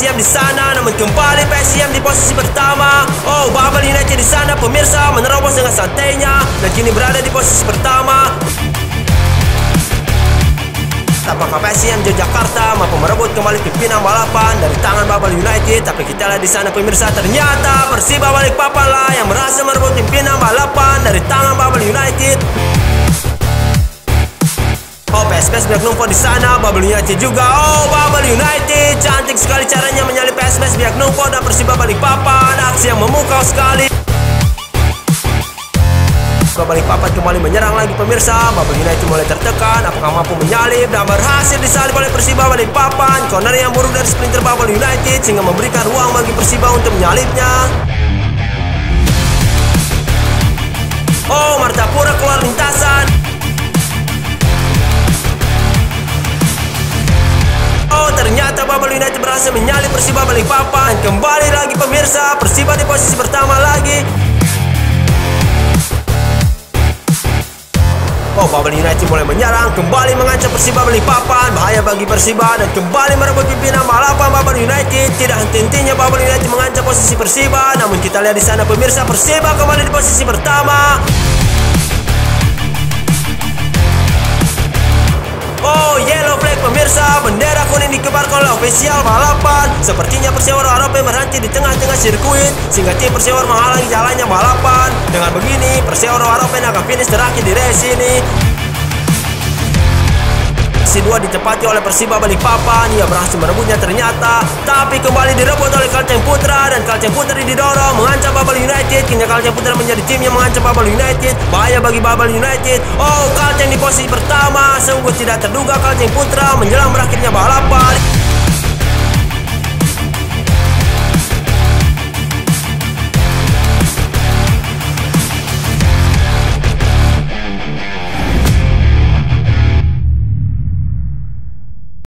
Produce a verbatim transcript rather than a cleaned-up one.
S I M di sana, namun kembali P S I M di posisi pertama. Oh, Bubble United di sana pemirsa menerobos dengan santainya dan kini berada di posisi pertama. Apakah P S I M Yogyakarta mampu merebut kembali pimpinan balapan dari tangan Bubble United? Tapi kita lihat di sana pemirsa, ternyata Persiba Balikpapan lah yang berhasil merebut pimpinan balapan dari tangan Bubble United. Oh, P S P S Biak Numfor di sana, Bubble United juga. Oh, Bubble United cantik sekali caranya menyalip P S P S Biak Numfor dan Persiba Balikpapan. Aksi yang memukau sekali. Balikpapan kembali menyerang lagi pemirsa. Bubble United mulai tertekan. Apakah mampu menyalip dan berhasil disalip oleh Persiba Balikpapan? Corner yang buruk dari sprinter Bubble United sehingga memberikan ruang bagi Persiba untuk menyalipnya. Oh, Martapura keluar lintasan. Oh, ternyata Bubble United berhasil menyalip Persiba Balikpapan. Kembali lagi pemirsa, Persiba di posisi pertama lagi. Oh, Bubble United mulai menyerang, kembali mengancam Persiba Balikpapan. Bahaya bagi Persiba dan kembali merebut pimpinan balapan Bubble United. Tidak henti-hentinya Bubble United mengancam posisi Persiba. Namun kita lihat di sana pemirsa, Persiba kembali di posisi pertama. Oh, yellow flag pemirsa, bendera kuning dikebarkan oleh ofisial balapan. Sepertinya Persewara Arope berhenti di tengah-tengah sirkuit sehingga tim Persewara menghalangi jalannya balapan. Dengan begini, Persewara Arope akan finish terakhir di race ini. Posisi dua ditempati oleh Persiba Balikpapan. Ia berhasil merebutnya ternyata, tapi kembali direbut oleh Kalteng Putra dan Kalteng Putra didorong mengancam Bubble United. Kini Kalteng Putra menjadi tim yang mengancam Bubble United. Bahaya bagi Bubble United. Oh, Kalteng di posisi pertama. Sungguh tidak terduga Kalteng Putra menjelang berakhirnya balapan.